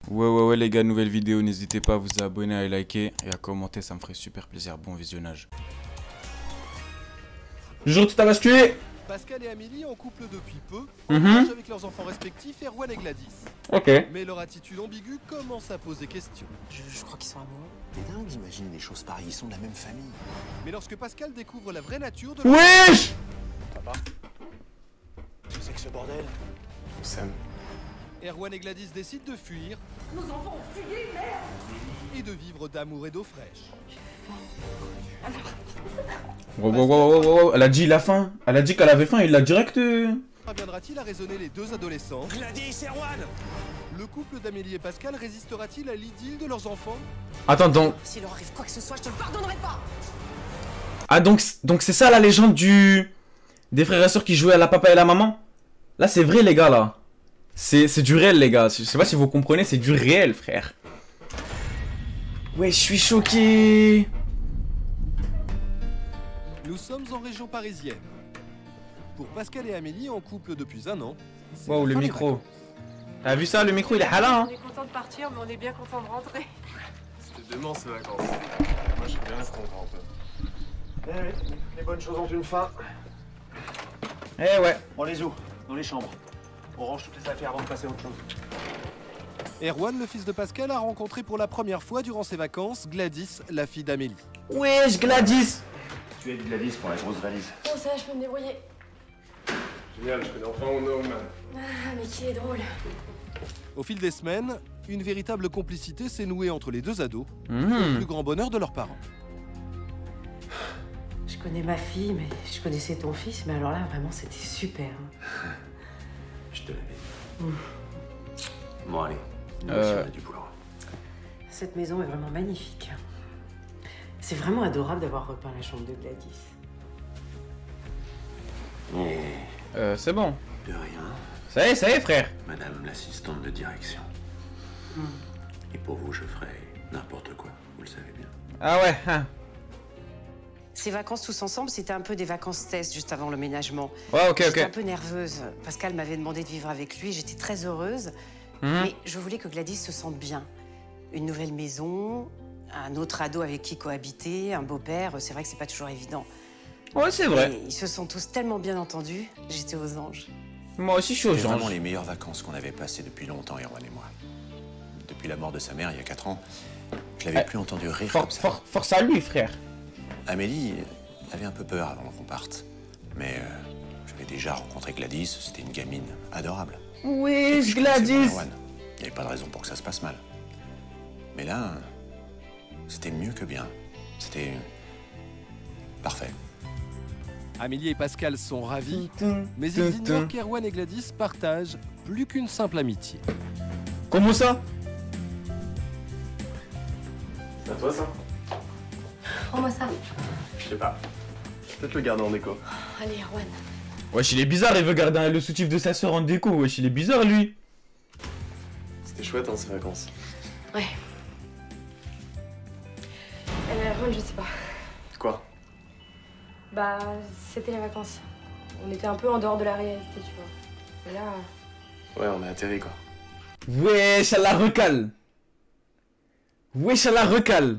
Ouais les gars, nouvelle vidéo, n'hésitez pas à vous abonner, à liker et à commenter, ça me ferait super plaisir. Bon visionnage. Bonjour, tout à basculé. Pascal et Amélie, en couple depuis peu, engagent avec leurs enfants respectifs, Erwan et Gladys. Ok. Mais leur attitude ambiguë commence à poser question. Je crois qu'ils sont amoureux. T'es dingue, imagine les choses pareilles, ils sont de la même famille. Mais lorsque Pascal découvre la vraie nature de Wesh. Papa, tu sais que ce bordel, on s'aime. Erwan et Gladys décident de fuir. Nos enfants ont fuyé, merde! Et de vivre d'amour et d'eau fraîche. Wow. Elle a dit la faim. Elle a dit qu'elle avait faim, il l'a direct. Parviendra-t-il à raisonner les deux adolescents? Gladys, Erwan. Le couple d'Amélie et Pascal résistera-t-il à l'idylle de leurs enfants? Attends, donc. S'il leur arrive quoi que ce soit, je te le pardonnerai pas. Ah, donc c'est ça la légende des frères et sœurs qui jouaient à la papa et la maman? Là, c'est vrai, les gars, là. C'est du réel, les gars. Je sais pas si vous comprenez, c'est du réel, frère. Ouais, je suis choqué. Nous sommes en région parisienne. Pour Pascal et Amélie, en couple depuis un an, c'est Wow, la le fin des micro. vacances. T'as vu ça, le micro, il est halal, hein? On est content de partir, mais on est bien content de rentrer. C'était dément ces vacances. Moi, je serais bien resté encore un peu. Eh oui, les bonnes choses ont une fin. Eh ouais. On les ouvre, dans les chambres. On range toutes les affaires avant de passer à autre chose. Erwan, le fils de Pascal, a rencontré pour la première fois durant ses vacances Gladys, la fille d'Amélie. Wesh, Gladys. Tu aides Gladys pour la grosse valise. Bon, ça, je peux me débrouiller. Génial, je connais enfin mon homme. Ah, mais qui est drôle. Au fil des semaines, une véritable complicité s'est nouée entre les deux ados, au Mhm. plus grand bonheur de leurs parents. Je connais ma fille, mais je connaissais ton fils, mais alors là, vraiment, c'était super. Je te l'avais dit. Bon, allez. Nous Euh. aussi, on a du boulot. Cette maison est vraiment magnifique. C'est vraiment adorable d'avoir repeint la chambre de Gladys. Et C'est bon. de rien, Ça y est, frère. madame l'assistante de direction. Et pour vous, je ferai n'importe quoi, vous le savez bien. Ah ouais, hein. Ces vacances tous ensemble, c'était un peu des vacances test juste avant l'emménagement. Ouais, ok, J'étais un ok. peu nerveuse. Pascal m'avait demandé de vivre avec lui, j'étais très heureuse. Mhm. Mais je voulais que Gladys se sente bien. Une nouvelle maison, un autre ado avec qui cohabiter, un beau-père, c'est vrai que c'est pas toujours évident. Ouais, c'est vrai. Et ils se sont tous tellement bien entendus, j'étais aux anges. Moi aussi, je suis au C'était vraiment genre. les meilleures vacances qu'on avait passées depuis longtemps, Erwan et moi. Depuis la mort de sa mère, il y a 4 ans, je l'avais plus entendu rire comme ça. Force à lui, frère. Amélie avait un peu peur avant qu'on parte. Mais j'avais déjà rencontré Gladys, c'était une gamine adorable. Et puis, Wesh, je connaissais Gladys. Erwan. Il n'y avait pas de raison pour que ça se passe mal. Mais là, c'était mieux que bien. C'était parfait. Amélie et Pascal sont ravis, mais ils ignorent qu'Erwan et Gladys partagent plus qu'une simple amitié. Comment ça? C'est à toi ça? Prends-moi ça. Je sais pas. Je vais peut-être le garder en déco. Allez, Erwan. Wesh, il est bizarre, il veut garder le soutif de sa sœur en déco. Wesh, il est bizarre, lui. C'était chouette hein ces vacances. Ouais. Erwan, je sais pas. Quoi? Bah, c'était les vacances. On était un peu en dehors de la réalité, tu vois. Et là, Ouais, on est atterri quoi. Wesh, elle la recale. Wesh, elle la recale.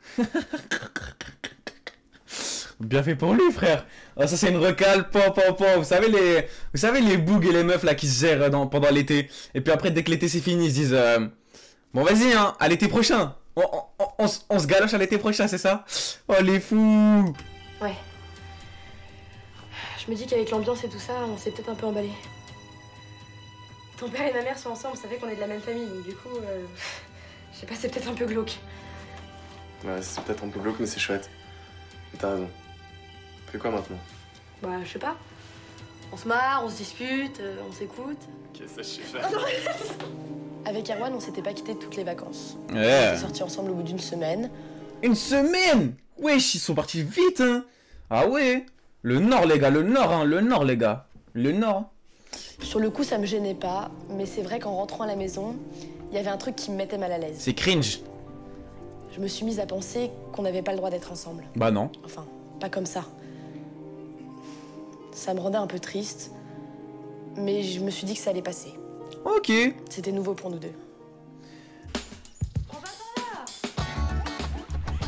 Bien fait pour lui, frère. Ah, ça, c'est une recale. Vous savez les bougs et les meufs là qui se gèrent pendant l'été. Et puis après, dès que l'été c'est fini, ils se disent bon, vas-y, hein, à l'été prochain. On se galoche à l'été prochain, c'est ça? Oh, les fous. ouais. Je me dis qu'avec l'ambiance et tout ça, on s'est peut-être un peu emballé. Ton père et ma mère sont ensemble, ça fait qu'on est de la même famille, donc du coup, je sais pas, c'est peut-être un peu glauque. Ouais, c'est peut-être un peu glauque mais c'est chouette. Mais t'as raison. On fait quoi maintenant? Bah, je sais pas. On se marre, on se dispute, on s'écoute. Ok, ça je sais faire. Avec Erwan, on s'était pas quittés toutes les vacances. On Ouais. était sortis ensemble au bout d'une semaine. Une semaine. Wesh, ils sont partis vite, hein. Ah ouais. Le nord, les gars, le nord, hein, le nord, les gars. Le nord. Sur le coup, ça me gênait pas, mais c'est vrai qu'en rentrant à la maison, il y avait un truc qui me mettait mal à l'aise. C'est cringe. Je me suis mise à penser qu'on n'avait pas le droit d'être ensemble. Bah non. Enfin, pas comme ça. Ça me rendait un peu triste, mais je me suis dit que ça allait passer. Ok. C'était nouveau pour nous deux.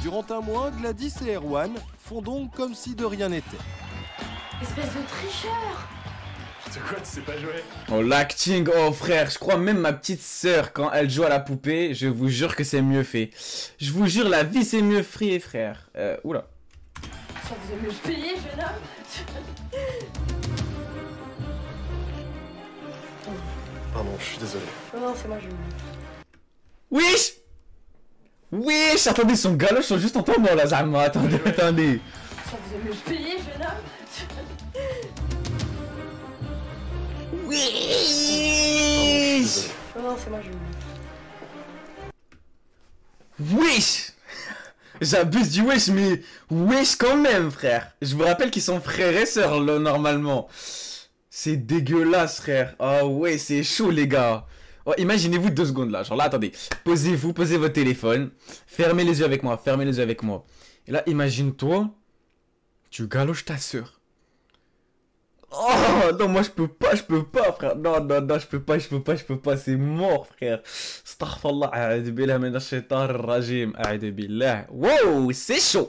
Durant un mois, Gladys et Erwan font donc comme si de rien n'était. Espèce de tricheur! De quoi, tu sais pas jouer? Oh, l'acting, oh frère, je crois même ma petite sœur, quand elle joue à la poupée, je vous jure que c'est mieux fait. Je vous jure, la vie c'est mieux fait, frère. Oula. Ça vous a mieux payé, jeune homme? Pardon, je suis désolé. Non, c'est moi, je... Wesh! Wesh! Attendez, son galoche sont juste en tombant là, Zama. Attendez, attendez. Ça vous a mieux payé, jeune homme? Wesh! Non, c'est moi, je... Wesh! J'abuse du wesh, mais wesh quand même, frère. Je vous rappelle qu'ils sont frères et sœurs, là, normalement. C'est dégueulasse, frère. Ah ouais, c'est chaud, les gars. Oh, imaginez-vous 2 secondes, là. Genre là, attendez. Posez-vous, posez votre téléphone. Fermez les yeux avec moi, fermez les yeux avec moi. Et là, imagine-toi, tu galoches ta sœur. Oh non, moi je peux pas, frère. Non, non, non, je peux pas, c'est mort, frère. Astaghfirullah, a'udhu billah minash shaitanir rajim, a'udhu billah. Wow, c'est chaud.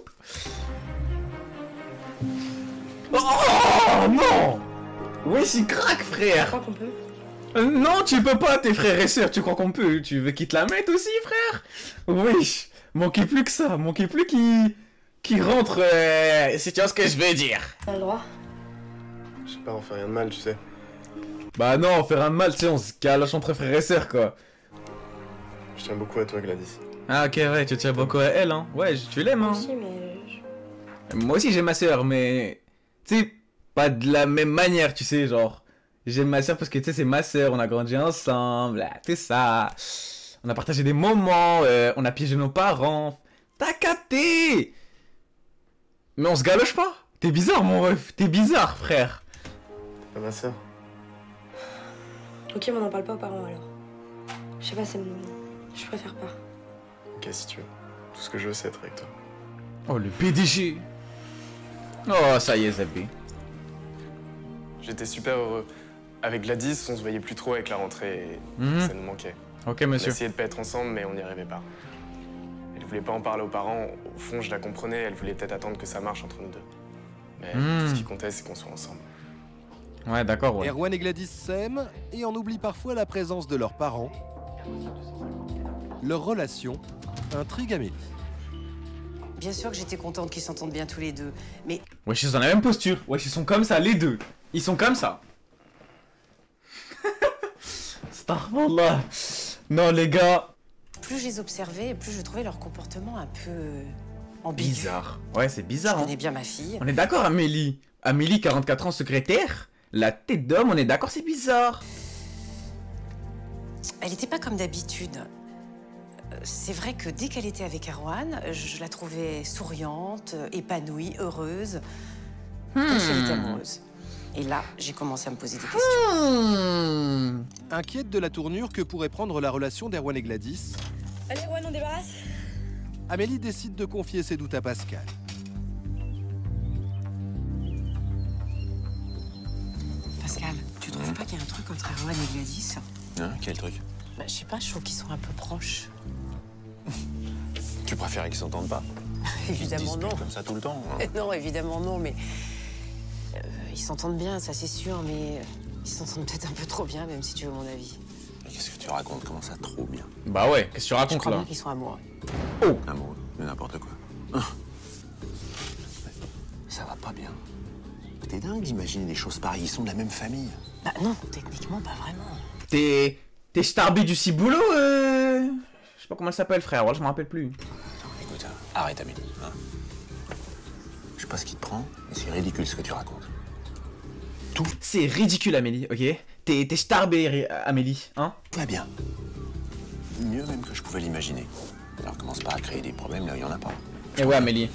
Oh non. Oui, c'est crack, Je frère. crois qu'on peut. Non, tu peux pas, tes frères et sœurs, tu crois qu'on peut? Tu veux qu'ils te la mettent aussi, frère? Oui, manquait plus que ça, manquait plus qui rentre, si tu vois ce que je veux dire. T'as le droit. Je sais pas, on fait rien de mal, tu sais. Bah non, faire un mal, tu sais, on se galoche entre frères et sœurs, quoi. Je tiens beaucoup à toi, Gladys. Ah ok, ouais, tu tiens beaucoup à elle, hein. Ouais, tu l'aimes, Moi hein. aussi, mais... Moi aussi, j'ai ma sœur, mais... Tu sais, pas de la même manière, tu sais, genre... J'aime ma sœur parce que, tu sais, c'est ma sœur, on a grandi ensemble, tout ça. On a partagé des moments, on a piégé nos parents. T'as capté. Mais on se galoche pas. T'es bizarre, mon ref. T'es bizarre, frère. Pas ma sœur. Ok, mais on n'en parle pas aux parents, alors. Je sais pas, c'est... Je préfère pas. Ok, si tu veux. Tout ce que je veux, c'est être avec toi. Oh, le PDG. Oh, ça y est, Zabé. J'étais super heureux. Avec Gladys, on se voyait plus trop avec la rentrée et ça nous manquait. Ok, On monsieur. essayait de pas être ensemble, mais on n'y arrivait pas. Elle voulait pas en parler aux parents. Au fond, je la comprenais. Elle voulait peut-être attendre que ça marche entre nous deux. Mais tout ce qui comptait, c'est qu'on soit ensemble. Ouais, d'accord, ouais. Erwan et Gladys s'aiment et en oublient parfois la présence de leurs parents. Leur relation intrigue Amélie. Bien sûr que j'étais contente qu'ils s'entendent bien tous les deux, mais Wesh, ils sont dans la même posture. Wesh, ils sont comme ça, les deux. Ils sont comme ça. Astaghfirullah. Non, les gars. plus je les observais, plus je trouvais leur comportement un peu ambigu. Bizarre. Ouais, c'est Je bizarre. Hein. connais bien ma fille. On est d'accord, Amélie. Amélie, 44 ans, secrétaire. La tête d'homme, on est d'accord, c'est bizarre. Elle n'était pas comme d'habitude. C'est vrai que dès qu'elle était avec Erwan, je la trouvais souriante, épanouie, heureuse, comme si elle était amoureuse. Et là, j'ai commencé à me poser des questions. Inquiète de la tournure que pourrait prendre la relation d'Erwan et Gladys, Allez, Erwan, on débarrasse? Amélie décide de confier ses doutes à Pascal. Pascal, tu trouves pas qu'il y a un truc entre Erwan et Gladys? Hein, quel truc? Bah, je sais pas, je trouve qu'ils sont un peu proches. Tu préférais qu'ils s'entendent pas? Évidemment Ils se non. disputent comme ça tout le temps. Hein. Non, évidemment non, mais ils s'entendent bien, ça c'est sûr, mais ils s'entendent peut-être un peu trop bien, même si tu veux mon avis. Mais qu'est-ce que tu racontes? Comment ça, trop bien? Bah ouais, qu'est-ce que tu Je racontes crois là? bien qu'ils sont amoureux. Amoureux, mais n'importe quoi. Ça va pas bien. T'es dingue d'imaginer des choses pareilles. Ils sont de la même famille. Bah non, techniquement pas vraiment. T'es starbé du ciboulot, Je sais pas comment elle s'appelle, frère. Ouais, je me rappelle plus. Écoute, arrête, Amélie. Hein. Je sais pas ce qui te prend, mais c'est ridicule ce que tu racontes. C'est ridicule, Amélie, ok? T'es starbé, Amélie, hein? Tout va bien. Mieux même que je pouvais l'imaginer. Alors commence pas à créer des problèmes là où il y en a pas. Et ouais, Amélie.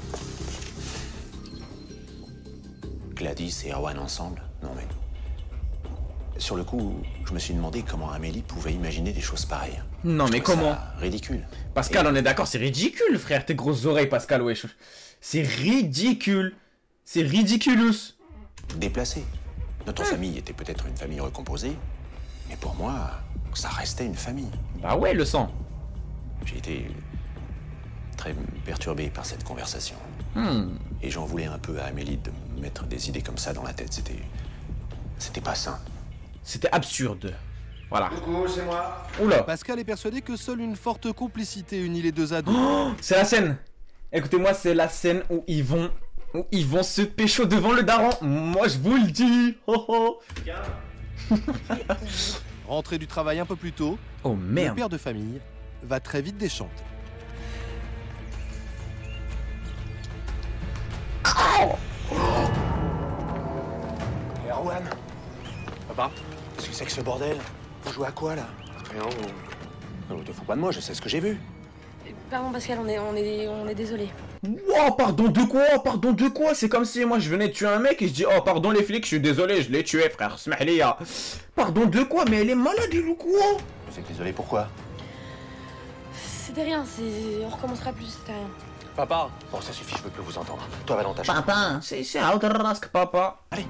Gladys et Erwan ensemble? Non mais... Sur le coup, je me suis demandé comment Amélie pouvait imaginer des choses pareilles. Non, Je mais trouvais comment? ça ridicule. Pascal, on est d'accord, c'est ridicule, frère. Tes grosses oreilles, Pascal, wesh. C'est ridicule. C'est ridiculous. Déplacé. Notre famille était peut-être une famille recomposée, mais pour moi, ça restait une famille. Bah ouais, le sang. J'ai été très perturbé par cette conversation. Et j'en voulais un peu à Amélie de me mettre des idées comme ça dans la tête. C'était pas sain. C'était absurde. Voilà. Coucou, c'est moi. Oula. Pascal est persuadé que seule une forte complicité unit les deux ados. Oh, c'est la scène. Écoutez-moi, c'est la scène où ils vont se pécho devant le daron. Moi, je vous le dis. Oh, oh. Rentré du travail un peu plus tôt, Oh le merde. père de famille va très vite déchanter. Erwan, Papa? qu'est-ce que c'est que ce bordel? Vous jouez à quoi, là? Rien, Non, te fous pas de moi, je sais ce que j'ai vu. Pardon Pascal, on est désolé. Oh, pardon de quoi? Pardon de quoi? C'est comme si moi je venais tuer un mec et je dis oh pardon les flics, je suis désolé, je l'ai tué frère, smahliya. Pardon de quoi? Mais elle est malade elle ou quoi? Vous êtes désolé, pourquoi? C'était rien, on recommencera plus, c'était rien. Papa! Bon, ça suffit, je veux plus vous entendre. Toi, va dans ta chambre. Papa, c'est Outrask papa. Allez.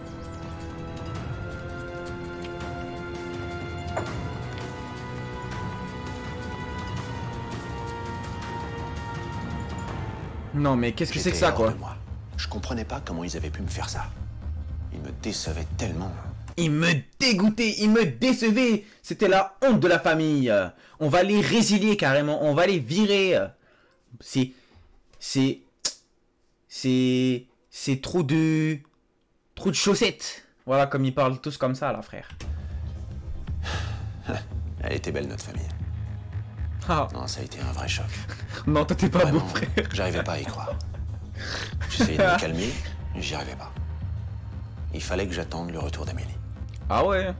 Non mais qu'est-ce que c'est que J'étais ça hors quoi? de moi. Je comprenais pas comment ils avaient pu me faire ça. Ils me décevaient tellement. Il me dégoûtait, il me décevait. C'était la honte de la famille. On va les résilier carrément, on va les virer. C'est trop de chaussettes. Voilà comme ils parlent tous comme ça là frère. Elle était belle, notre famille. Ah. Non, ça a été un vrai choc. Non toi t'es pas beau Vraiment, frère. j'arrivais pas à y croire. J'essayais de me calmer, mais j'y arrivais pas. Il fallait que j'attende le retour d'Amélie. Ah ouais.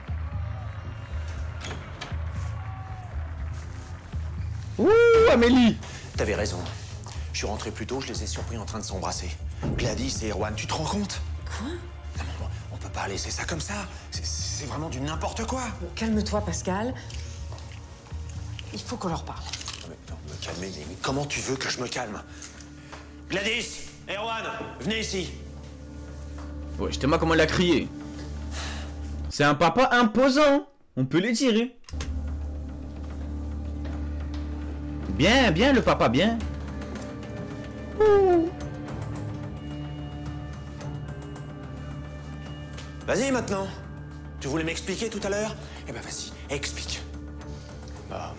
Ouh Amélie. T'avais raison. Je suis rentré plus tôt, je les ai surpris en train de s'embrasser. Gladys et Erwan, tu te rends compte? Quoi? Non, mais on peut pas laisser ça comme ça. C'est vraiment du n'importe quoi. Bon, calme-toi, Pascal. Il faut qu'on leur parle. Non, me calmer, mais comment tu veux que je me calme? Gladys, Erwan, venez ici. Ouais, j'étais moi comment elle a crié. C'est un papa imposant. On peut le dire. Hein. Bien, bien le papa, bien. Ouh. Vas-y maintenant. Tu voulais m'expliquer tout à l'heure? Eh ben vas-y, explique. Bah,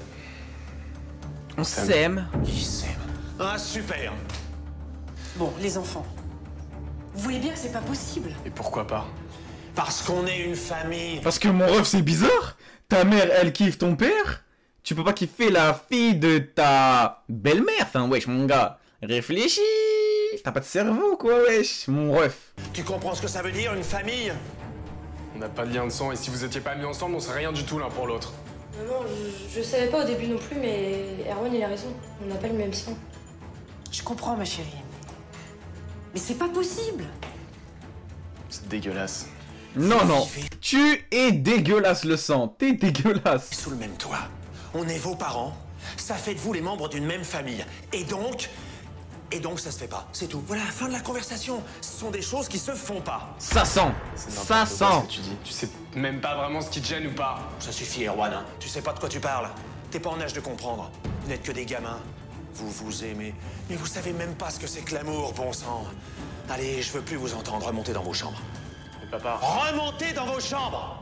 On s'aime. Ils s'aiment. Ah super. Bon, les enfants, vous voyez bien que c'est pas possible. et pourquoi pas? Parce qu'on est une famille. Parce que mon ref c'est bizarre. Ta mère elle kiffe ton père. Tu peux pas kiffer la fille de ta belle-mère. Enfin wesh mon gars. Réfléchis. T'as pas de cerveau quoi wesh mon ref. Tu comprends ce que ça veut dire, une famille? On n'a pas de lien de sang et si vous étiez pas mis ensemble, on serait rien du tout l'un pour l'autre. Non, je savais pas au début non plus, mais Erwan il a raison. On n'a pas le même sang. Je comprends, ma chérie. Mais c'est pas possible. C'est dégueulasse. Non non. Tu es dégueulasse le sang. T'es dégueulasse. Sous le même toit. On est vos parents. Ça fait de vous les membres d'une même famille. Et donc ça se fait pas. C'est tout. Voilà, fin de la conversation. Ce sont des choses qui se font pas. Ça sent. C'est Ça n'importe quoi sent. ce que tu dis. Tu sais même pas vraiment ce qui te gêne ou pas. Ça suffit, Erwan. Hein. Tu sais pas de quoi tu parles. T'es pas en âge de comprendre. Vous n'êtes que des gamins. Vous vous aimez. Mais vous savez même pas ce que c'est que l'amour, bon sang. Allez, je veux plus vous entendre. Remontez dans vos chambres. Mais papa, Remontez dans vos chambres!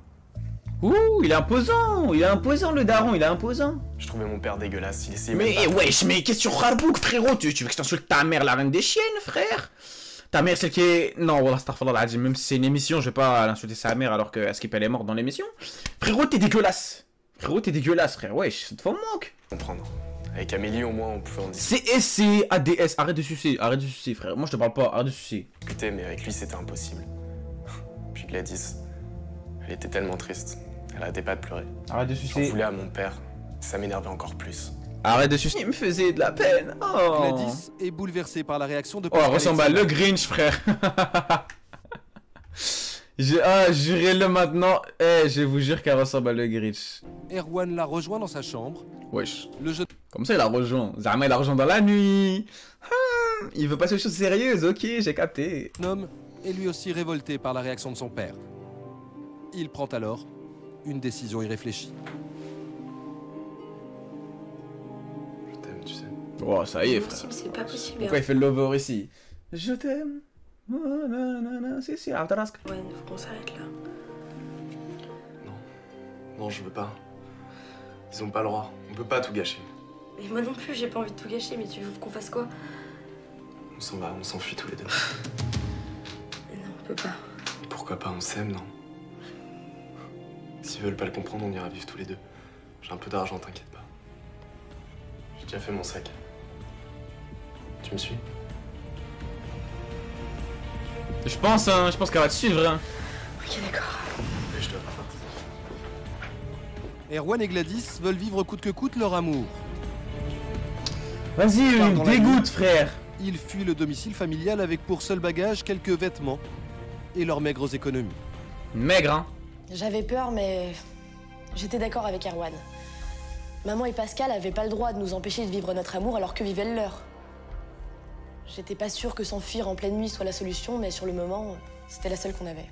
Ouh, il est imposant. Il est imposant le daron, il est imposant. je trouvais mon père dégueulasse. Il essayait même Mais pas. wesh, mais qu'est-ce que tu rabouk, frérot? Tu veux que je t'insulte ta mère, la reine des chiennes, frère? Ta mère, celle qui est... Non, wallah, astaghfirullah al-azim, même si c'est une émission, je vais pas l'insulter sa mère alors que Skip elle est morte dans l'émission. Frérot, t'es dégueulasse. Frérot, t'es dégueulasse, frère. Wesh, ça te fait manque. Comprendre. Avec Amélie, au moins, on pouvait en discuter, CSC, ADS, arrête de sucer, frère. Moi, je te parle pas, arrête de sucer. mais avec lui, c'était impossible. Puis Gladys, elle était tellement triste. Elle arrêtait pas de pleurer. Arrête de J'en sucer. voulais à mon père. Ça m'énervait encore plus. Arrête de sucer, il me faisait de la peine. Oh. Gladys est bouleversée par la réaction de Oh, elle Pascal. ressemble à le Grinch, frère. Jurez-le maintenant. Eh, je vous jure qu'elle ressemble à le Grinch. Erwan la rejoint dans sa chambre. Wesh. Le jeune Comme ça, il a rejoint. Zama, il a rejoint dans la nuit. Il veut passer aux choses sérieuses, ok, j'ai capté. homme est lui aussi révolté par la réaction de son père. Il prend alors une décision irréfléchie. Je t'aime, tu sais. Oh, ça y est, frère. Impossible, c'est pas possible. Pourquoi il fait le lover ici? Je t'aime. Oh, nanana, c'est Ardarasque. Ouais, faut qu'on s'arrête là. Non, je veux pas. Ils ont pas le droit. On peut pas tout gâcher. Mais moi non plus, j'ai pas envie de tout gâcher, mais tu veux qu'on fasse quoi? On s'en va, on s'enfuit tous les deux. Mais non, on peut pas. Pourquoi pas, on s'aime, non? S'ils veulent pas le comprendre, on ira vivre tous les deux. J'ai un peu d'argent, t'inquiète pas. J'ai déjà fait mon sac. Tu me suis? Je pense qu'elle va te suivre, hein. Ok, d'accord. Et je dois. Erwan et Gladys veulent vivre coûte que coûte leur amour. Vas-y, Pars dans la dégoûte, nuit. frère. Ils fuient le domicile familial avec pour seul bagage quelques vêtements et leurs maigres économies. Maigre, hein. J'avais peur, mais j'étais d'accord avec Erwan. Maman et Pascal avaient pas le droit de nous empêcher de vivre notre amour alors que vivaient le leur. J'étais pas sûre que s'enfuir en pleine nuit soit la solution, mais sur le moment, c'était la seule qu'on avait.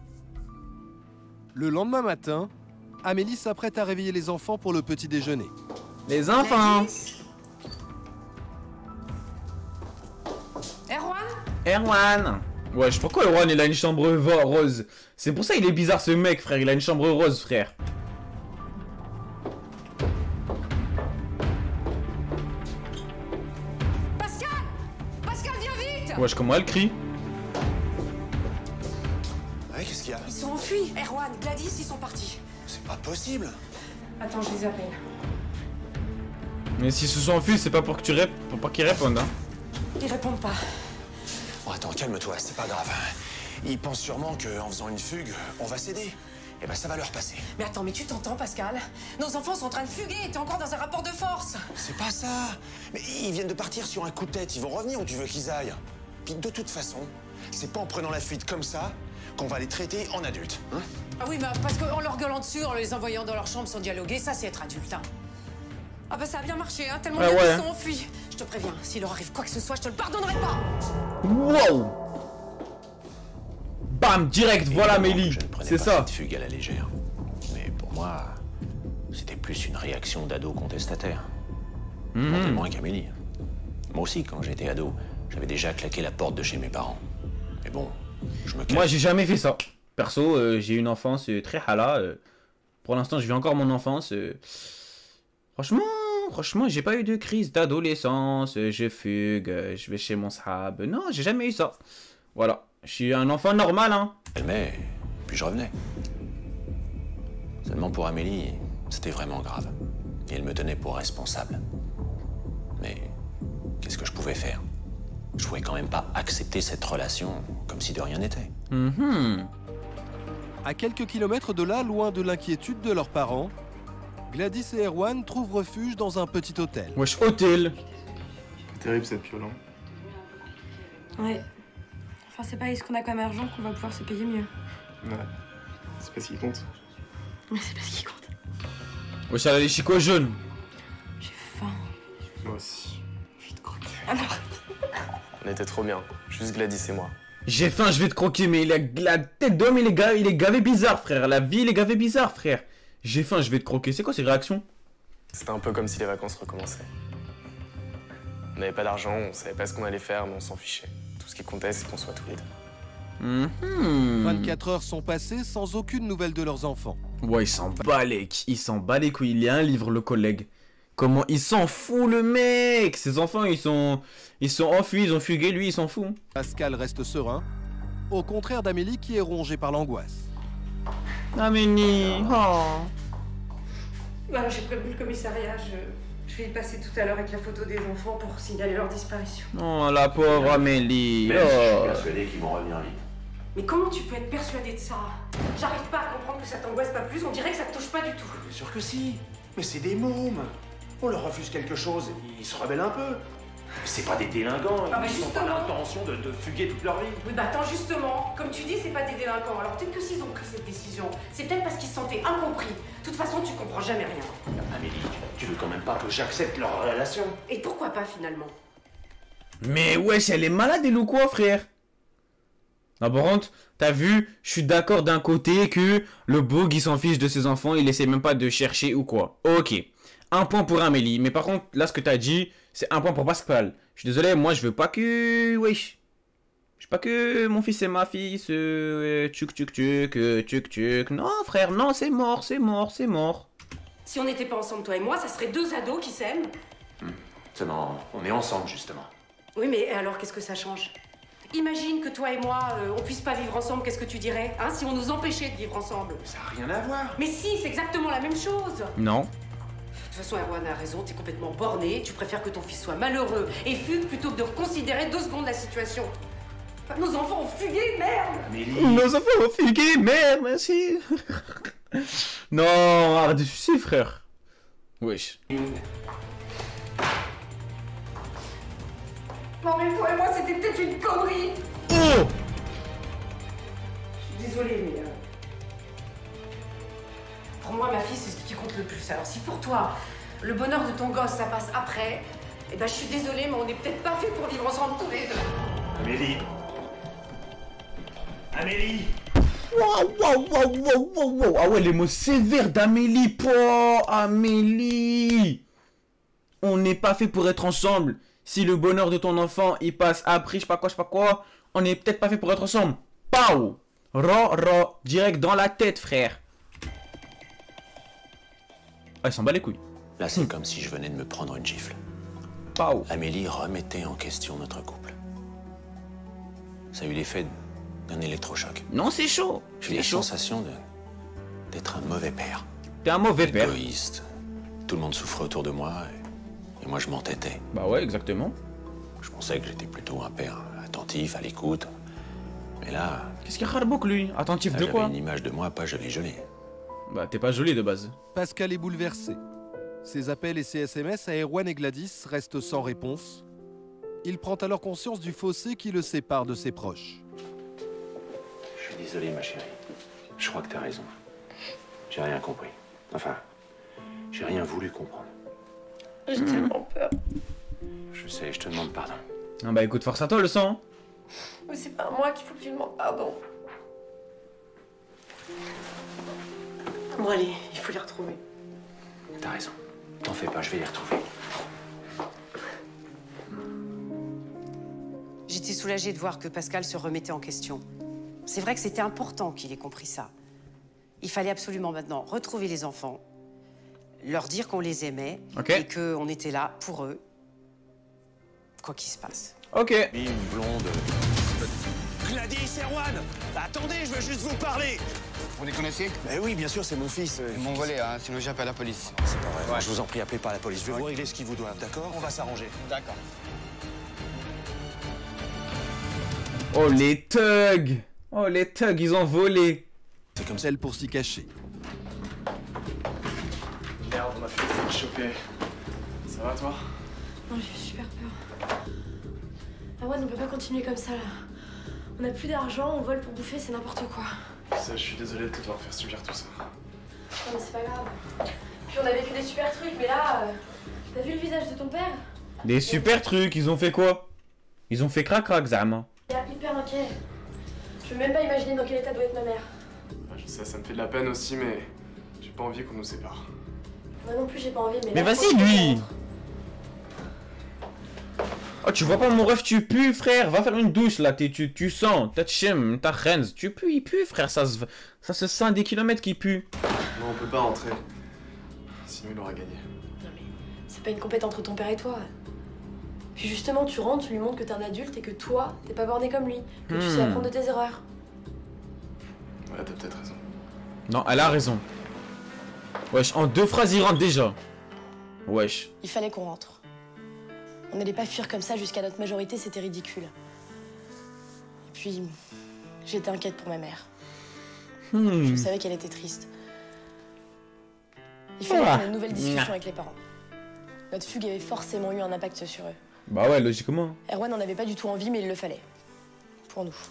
Le lendemain matin, Amélie s'apprête à réveiller les enfants pour le petit déjeuner. Les enfants. Erwan? Erwan. Wesh, pourquoi Erwan il a une chambre rose? C'est pour ça il est bizarre ce mec, frère. Il a une chambre rose, frère. Pascal! Pascal, viens vite! Wesh, comment elle crie? Ouais, qu'est-ce qu'il y a? Ils sont enfuis. Erwan, Gladys, ils sont partis. C'est pas possible. Attends, je les appelle. Mais s'ils se sont enfuis, c'est pas pour que pour pas qu'ils répondent, hein. Ils répondent pas. Bon, attends, calme-toi, c'est pas grave. Ils pensent sûrement qu'en faisant une fugue, on va céder. Eh ben, ça va leur passer. Mais attends, mais tu t'entends, Pascal? Nos enfants sont en train de fuguer et t'es encore dans un rapport de force. C'est pas ça. Mais ils viennent de partir sur un coup de tête. Ils vont revenir où tu veux qu'ils aillent. Puis de toute façon, c'est pas en prenant la fuite comme ça qu'on va les traiter en adultes. Hein? Ah oui, bah parce qu'en leur gueulant dessus, en les envoyant dans leur chambre sans dialoguer, ça c'est être adulte, hein. Ah bah ça a bien marché, hein, tellement Ah bien ouais. qu'ils sont enfuis. Je te préviens, s'il leur arrive quoi que ce soit, je te le pardonnerai pas. Wow. Bam, direct, voilà Évidemment, Mélie. je ne prenais C'est pas ça. cette fugue à la légère. Mais pour moi, c'était plus une réaction d'ado contestataire. Pas moins qu'Amélie. Moi aussi, quand j'étais ado, j'avais déjà claqué la porte de chez mes parents. Mais bon, je me Moi, j'ai jamais fait ça. Perso, j'ai une enfance très hala. Pour l'instant, je vis encore mon enfance. Franchement, j'ai pas eu de crise d'adolescence. Je fugue, je vais chez mon sahab. Non, j'ai jamais eu ça. Voilà, je suis un enfant normal, hein. Mais, puis je revenais. Seulement pour Amélie, c'était vraiment grave. Et elle me tenait pour responsable. Mais qu'est-ce que je pouvais faire? Je pouvais quand même pas accepter cette relation comme si de rien n'était. À quelques kilomètres de là, loin de l'inquiétude de leurs parents, Gladys et Erwan trouvent refuge dans un petit hôtel. Wesh, hôtel. C'est terrible cette piole, hein. Ouais. Enfin, c'est pas parce qu'on a comme argent qu'on va pouvoir se payer mieux. Ouais. C'est pas ce qui compte. Mais c'est pas ce qui compte. Wesh, elle a les chicots jaunes. J'ai faim. Moi aussi. Je vais te croquer. Alors, On était trop bien. Juste Gladys et moi. J'ai faim, je vais te croquer, mais la tête d'homme, il est gavé bizarre, frère. La vie, il est gavé bizarre, frère. J'ai faim, je vais te croquer. C'est quoi ces réactions? C'était un peu comme si les vacances recommençaient. On n'avait pas d'argent, on savait pas ce qu'on allait faire, mais on s'en fichait. Tout ce qui comptait, c'est qu'on soit tous les deux. 24 heures sont passées sans aucune nouvelle de leurs enfants. Ouais, il s'en bat les couilles. Il y a un livre, le collègue. Comment il s'en fout, le mec. Ses enfants, ils sont enfuis, ils ont fugué, lui, il s'en fout. Pascal reste serein, au contraire d'Amélie qui est rongée par l'angoisse. Amélie, oh. bah, j'ai prévenu le commissariat. Je vais y passer tout à l'heure avec la photo des enfants pour signaler leur disparition. Oh, la pauvre Amélie. Mais je suis Oh. persuadé qu'ils vont revenir vite. Mais comment tu peux être persuadé de ça? J'arrive pas à comprendre que ça t'angoisse pas plus. On dirait que ça te touche pas du tout. Bien sûr que si. Mais c'est des mômes. On leur refuse quelque chose, ils se rebellent un peu. C'est pas des délinquants, Ah bah ils n'ont pas justement. l'intention de fuguer toute leur vie. Oui, bah attends, justement, comme tu dis, c'est pas des délinquants. Alors peut-être que s'ils ont pris cette décision, c'est peut-être parce qu'ils se sentaient incompris. De toute façon, tu comprends jamais rien. Amélie, tu veux quand même pas que j'accepte leur relation? Et pourquoi pas finalement? Mais wesh, elle est malade, elle ou quoi, frère? Non, par contre, t'as vu, je suis d'accord d'un côté que le boug, il s'en fiche de ses enfants, il essaie même pas de chercher ou quoi. Ok. un point pour Amélie. Mais par contre, là, ce que t'as dit, c'est un point pour Pascal. Je suis désolé, moi, je veux pas que... Wesh. Je veux pas que mon fils et ma fille se... Tchuk. Non, frère, non, c'est mort. Si on n'était pas ensemble, toi et moi, ça serait deux ados qui s'aiment. Seulement, on est ensemble, justement. Oui, mais alors, qu'est-ce que ça change? Imagine que toi et moi, on puisse pas vivre ensemble, qu'est-ce que tu dirais? Hein, si on nous empêchait de vivre ensemble? Ça n'a rien à voir. Mais si, c'est exactement la même chose. Non. De toute façon, Erwan a raison, t'es complètement borné. Tu préfères que ton fils soit malheureux et fugue plutôt que de reconsidérer 2 secondes la situation. Enfin, nos enfants ont fugué, merde! Amélie. Nos enfants ont fugué, merde, merci. Non, arrête de sucer, frère. Wesh. Non mais toi et moi, c'était peut-être une connerie. Oh! Je suis désolée, mais... Pour moi, ma fille, c'est ce qui compte le plus. Alors si pour toi, le bonheur de ton gosse, ça passe après, eh ben je suis désolée, mais on n'est peut-être pas fait pour vivre ensemble tous les deux. Amélie. Amélie. Wow. Ah ouais, les mots sévères d'Amélie. Po, Amélie. On n'est pas fait pour être ensemble. Si le bonheur de ton enfant, il passe après, je sais pas quoi, on n'est peut-être pas fait pour être ensemble. Pau. Direct dans la tête, frère. Ah, il s'en bat les couilles. Là, c'est comme si je venais de me prendre une gifle. Pau. Amélie remettait en question notre couple. Ça a eu l'effet d'un électrochoc. Non, c'est chaud. J'ai eu la sensation d'être un mauvais père. T'es un mauvais père. Égoïste. Tout le monde souffrait autour de moi et moi je m'entêtais. Bah ouais, exactement. Je pensais que j'étais plutôt un père attentif, à l'écoute. Mais là, Qu'est-ce qu'il y a Harbouk, lui? Attentif de j'avais quoi? une image de moi pas jolie. Bah, t'es pas joli de base. Pascal est bouleversé. Ses appels et ses SMS à Erwan et Gladys restent sans réponse. Il prend alors conscience du fossé qui le sépare de ses proches. Je suis désolé, ma chérie. Je crois que t'as raison. J'ai rien compris. Enfin, j'ai rien voulu comprendre. J'ai tellement peur. Je sais, je te demande pardon. Ah bah écoute, force à toi le sang. Mais c'est pas à moi qu'il faut que tu demandes pardon. Bon allez, il faut les retrouver. T'as raison. T'en fais pas, je vais les retrouver. J'étais soulagée de voir que Pascal se remettait en question. C'est vrai que c'était important qu'il ait compris ça. Il fallait absolument maintenant retrouver les enfants, leur dire qu'on les aimait et qu'on était là pour eux, quoi qu'il se passe. Ok. Une blonde. Gladys, Erwan! Attendez, je veux juste vous parler! Vous les connaissez? Mais oui, bien sûr, c'est mon fils. Ils m'ont volé, hein, sinon j'appelle la police. C'est pas vrai. Je vous en prie, appelez pas la police. Je vais vous régler ce qu'ils vous doivent, d'accord? On va s'arranger. D'accord. Oh les thugs. Oh les thugs, ils ont volé. C'est comme celle pour s'y cacher. Merde, on m'a fait se faire choper. Ça va, toi? Non, j'ai super peur. Ah ouais, on peut pas continuer comme ça là. On a plus d'argent, on vole pour bouffer, c'est n'importe quoi. Je suis désolé de te devoir faire subir tout ça. Non mais c'est pas grave. Puis on a vécu des super trucs, mais là, t'as vu le visage de ton père? Des super trucs, ils ont fait quoi? Ils ont fait crac-crac, Zama. Il est hyper inquiet. Je peux même pas imaginer dans quel état doit être ma mère. Je sais, ça me fait de la peine aussi, mais j'ai pas envie qu'on nous sépare. Moi non plus, j'ai pas envie, mais. Mais là, vas-y, faut que je lui. rentre. Oh, tu vois pas mon ref, tu pues, frère. Va faire une douche là, tu sens. T'as chim, t'as renz. Tu pues, il pue, frère. Ça se sent des kilomètres qui pue. Non, on peut pas rentrer. Sinon, il aura gagné. Non mais c'est pas une compète entre ton père et toi. Puis justement, tu rentres, tu lui montres que t'es un adulte et que toi, t'es pas borné comme lui. Que tu sais apprendre de tes erreurs. Ouais, t'as peut-être raison. Non, elle a raison. Wesh, en 2 phrases, il rentre déjà. Wesh. Il fallait qu'on rentre. On n'allait pas fuir comme ça jusqu'à notre majorité, c'était ridicule. Et puis, j'étais inquiète pour ma mère. Je savais qu'elle était triste. Il fallait qu'on ait une nouvelle discussion avec les parents. Notre fugue avait forcément eu un impact sur eux. Bah ouais, logiquement. Erwan n'en avait pas du tout envie, mais il le fallait. Pour nous.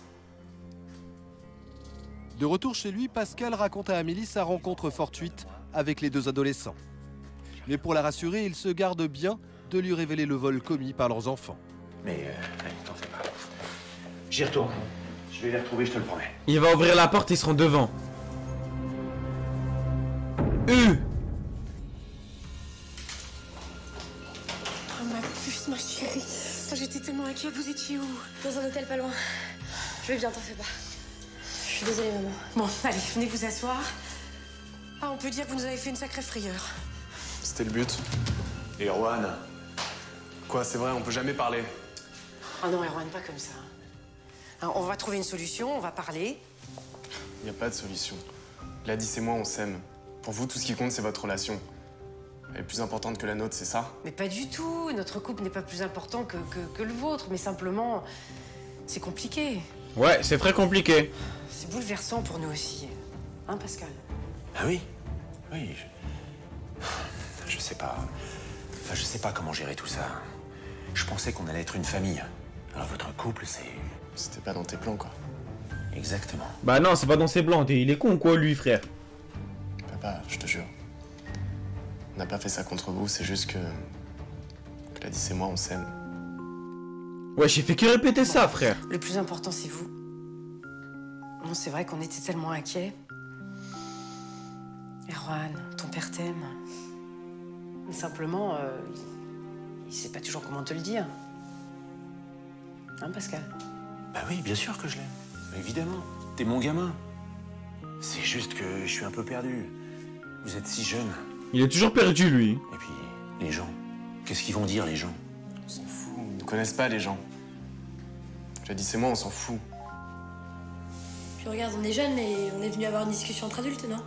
De retour chez lui, Pascal raconte à Amélie sa rencontre fortuite avec les 2 adolescents. Mais pour la rassurer, il se garde bien de lui révéler le vol commis par leurs enfants. Mais allez, t'en fais pas. J'y retourne. Je vais les retrouver, je te le promets. Il va ouvrir la porte, ils seront devant. Juste ma chérie. Oh, j'étais tellement inquiète, vous étiez où? Dans un hôtel pas loin. Je vais bien, t'en fais pas. Je suis désolée, maman. Bon, allez, venez vous asseoir. Ah, on peut dire que vous nous avez fait une sacrée frayeur. C'était le but. Et Erwan? Quoi, c'est vrai, on peut jamais parler. Ah non, Erwan, pas comme ça. Hein, on va trouver une solution, on va parler. Il n'y a pas de solution. Gladys et moi, on s'aime. Pour vous, tout ce qui compte, c'est votre relation. Elle est plus importante que la nôtre, c'est ça? Mais pas du tout. Notre couple n'est pas plus important que le vôtre. Mais simplement, c'est compliqué. Ouais, c'est très compliqué. C'est bouleversant pour nous aussi. Hein, Pascal? Ah oui? Oui. Je sais pas. Enfin, je sais pas comment gérer tout ça. Je pensais qu'on allait être une famille. Alors votre couple, c'est... C'était pas dans tes plans, quoi. Exactement. Bah non, c'est pas dans ses plans. Il est con quoi, lui, frère. Papa, je te jure. On n'a pas fait ça contre vous, c'est juste que... Gladys et moi, on s'aime. Ouais, j'ai fait que répéter ça, frère. Le plus important, c'est vous. Bon, c'est vrai qu'on était tellement inquiets. Erwan, ton père t'aime. Mais simplement, il sait pas toujours comment te le dire. Hein, Pascal? Bah oui, bien sûr que je l'aime. Évidemment. T'es mon gamin. C'est juste que je suis un peu perdu. Vous êtes si jeune. Il est toujours perdu, lui. Et puis, les gens. Qu'est-ce qu'ils vont dire, les gens? On s'en fout, ils ne connaissent pas les gens. Gladys et moi, on s'en fout. Puis regarde, on est jeunes, mais on est venu avoir une discussion entre adultes, non?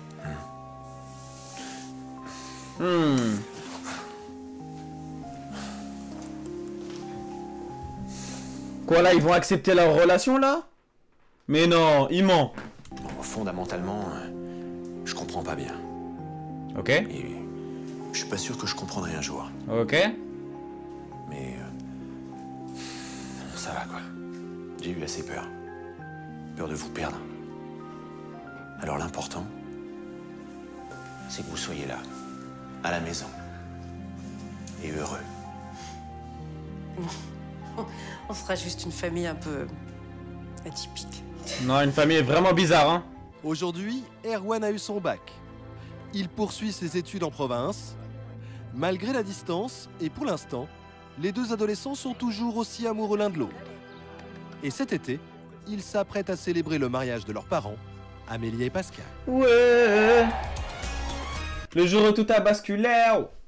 Quoi là, ils vont accepter leur relation là? Mais non, il ment. Bon, fondamentalement, je comprends pas bien. Ok. Et je suis pas sûr que je comprendrai un jour. Ok. Mais... ça va, quoi. J'ai eu assez peur. Peur de vous perdre. Alors l'important, c'est que vous soyez là, à la maison. Et heureux. On sera juste une famille un peu atypique. Non, une famille vraiment bizarre, hein. Aujourd'hui, Erwan a eu son bac. Il poursuit ses études en province. Malgré la distance, et pour l'instant, les deux adolescents sont toujours aussi amoureux l'un de l'autre. Et cet été, ils s'apprêtent à célébrer le mariage de leurs parents, Amélie et Pascal. Ouais. Le jour où tout a basculé.